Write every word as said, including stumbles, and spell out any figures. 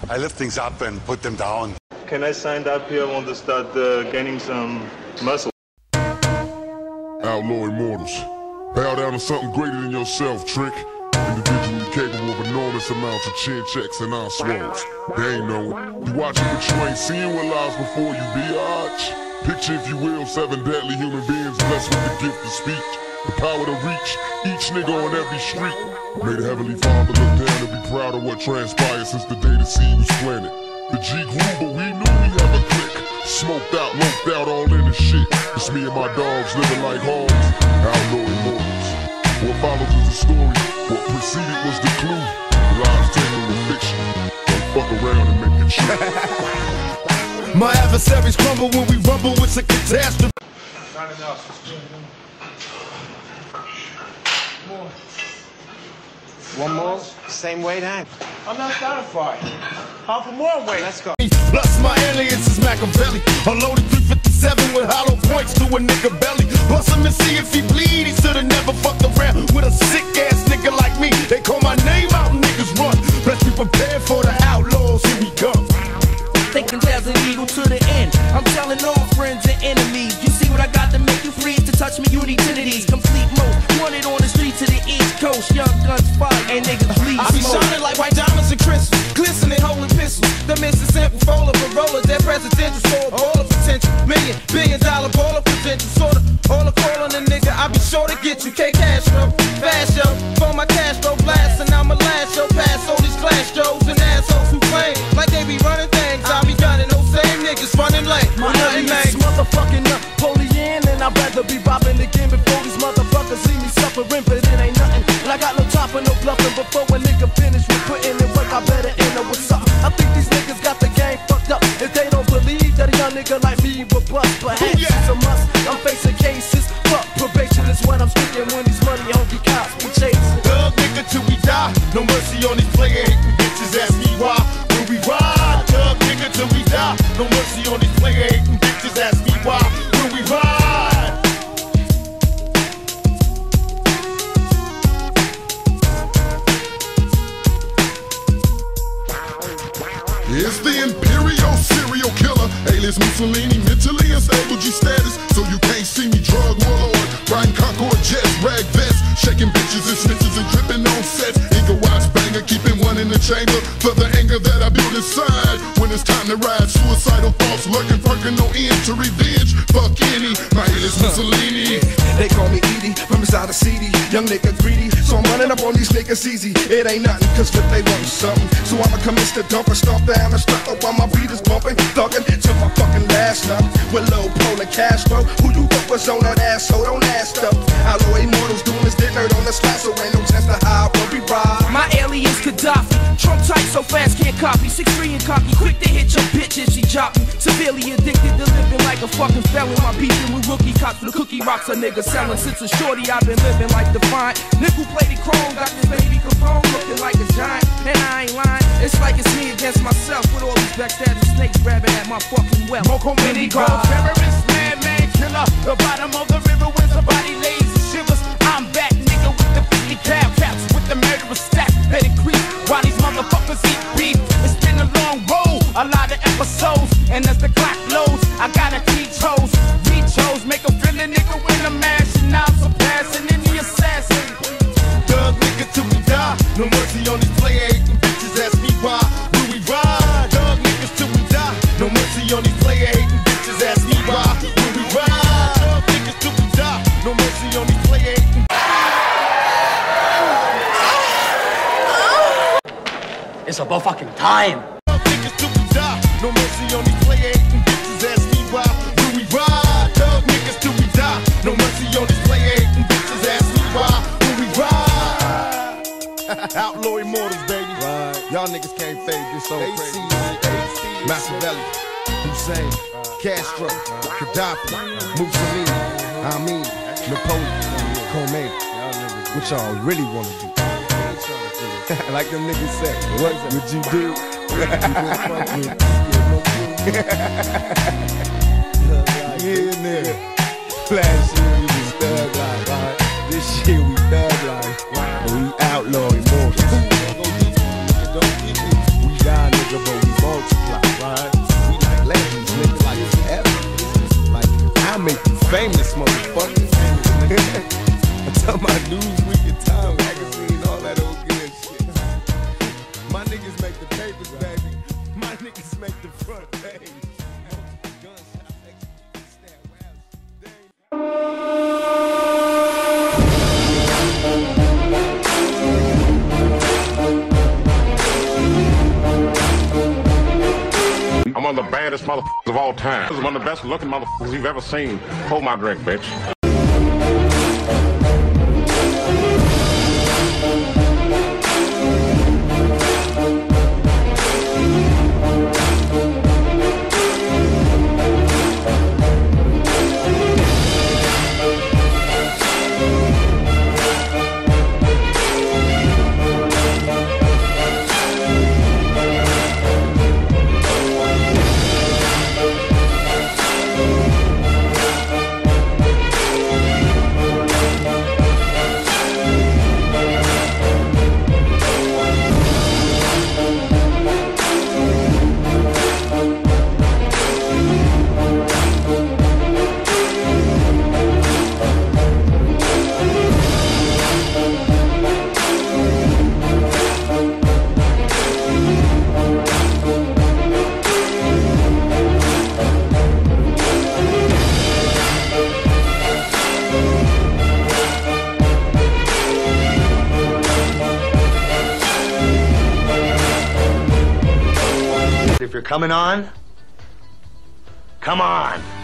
I lift things up and put them down. Can I sign up here? I want to start uh, gaining some muscle. Outlaw immortals. Bow down to something greater than yourself, Trick. Individually capable of enormous amounts of chin checks and eye swallows. They ain't knowing. You watching but you ain't seeing what lies before you, biatch. Picture, if you will, seven deadly human beings blessed with the gift of speech, the power to reach each nigga on every street. May the Heavenly Father look down and be proud of what transpired since the day the seed was planted. The G grew, but we knew we have a click. Smoked out, loped out, all in the shit. It's me and my dogs living like hogs. Outlaw immortals. What follows is the story. What preceded was the clue. The lives taken with fiction. Don't fuck around and make it true. My adversaries crumble when we rumble. It's a catastrophe. Not enough. More. One more, same weight, Hank. I'm not satisfied. Half a more weight. Let's go. Plus my alias is Machiavelli. A loaded three fifty-seven with hollow points to a nigga belly. Bust him and see if he bleed. He shoulda never fucked around with a sick ass nigga like me. They call my name out and niggas run. Let's be prepared for the outlaws. Here we come. Thinking there's illegal to the end. I'm telling all friends and enemies. You see what I got to make you free to touch me, you need utilities. Complete most wanted on the streets of the East Coast. Young guns fire and niggas bleed I be smoke. shining like white diamonds and crystals, glistening, holding pistols. The Mississippi full of rollers, that presidential store, all of potential, million, billion dollar ball of potential, sorta. All the call on the nigga, I be sure to get you. K Castro, fast show, for my Castro blast, and I'ma last show past all these class Joes and assholes who claim like they be running things. I be gunning those same niggas running late. My nothing name is motherfucking Napoleon, and I'd rather be robbing again before these motherfuckers see me suffering, but it ain't nothing. And I got no time for no bluffing. Before a nigga finish with putting in work, I better end up with something. I think these niggas got the game fucked up if they don't believe that a young nigga like me will bust. Perhaps it's a must. I'm facing cases. Fuck probation is what I'm speaking when these money hungry cops be chasing. Thug nigga till we die. No mercy on these player hating bitches. Ask me why. Will we ride? Thug nigga till we die. No mercy on these player hating bitches. Ask me why. Will we ride? It's the Imperial serial killer, alias Mussolini, mentally unstable G status, so you can't see me. Drug warlord, riding Concord jets, rag vests, shaking bitches and snitches and dripping on sets. Eagle watch banger, keeping one in the chamber for the anger that I build inside. When it's time to ride, suicidal thoughts lurking, perking no end to revenge. Fuck any, my alias Mussolini. They call me Edie from inside the C D. Young nigga greedy, so I'm running up on these niggas easy. It ain't nothing, cause what they want is something. So I'ma commence to dump and stomp down and stuff up while my beat is bumping. Thuggin' till my fucking last numb. With Lil Pole and Castro, who you thought was on that ass, so don't ask up. Outlaw immortals doing this dinner on the slide, so ain't no chance to hide when we ride. My alias Gaddafi, Trump tight so fast can't copy. six three and cocky, quick to hit your bitch if she drop me. Severely addicted to living like a fucking felon. My beefing with rookie cops for the cookie rocks a nigga selling. Since a shorty I've been living like Defiant. Nickel plated chrome, got this baby Capone looking like a giant. And I ain't lying, it's like it's me against myself. With all these backstabbing snakes grabbing at my fucking well. Moco Mini Go Terrorist, man, man, killer. The bottom of the river when somebody lays and shivers. I'm back, nigga, with the fifty cal caps, with the murderous stack that increase. While these motherfuckers eat beef, it's been a long road, a lot of episodes. And as the clock loads, I gotta teach hoes, reach hoes, make a feel a nigga when I'm mashing out, surpassing any assassin. Thug nigga till we die. No mercy on these player hating bitches. Ask me why. Will we ride? Thug niggas till we die. No mercy on these player hating bitches. Ask me why. Will we ride? Thug niggas till we die. No mercy on these player hating. It's about fucking time. Thug niggas till we die. No mercy on these player hating bitches. Ask me why. Will we ride? Thug niggas till we die. No mercy on these player hating bitches. Ask me why. Will we ride? Outlaw immortals, baby. Right. Y'all niggas can't fade this so crazy. Machiavelli, Hussein, Castro, Gaddafi, Mussolini, I mean, Napoleon, Khomeini. What y'all really wanna do? Like them niggas say, what would you do? Yeah, nigga. Last year we was thug life, right? This year we thug life, and we outlaw immortals. We die, nigga, but papers, baby. My niggas make the front page. Gunshots, execution, stab wounds. They I'm one of the baddest motherfuckers of all time. This is one of the best looking motherfuckers you've ever seen. Hold my drink, bitch. If you're coming on, come on.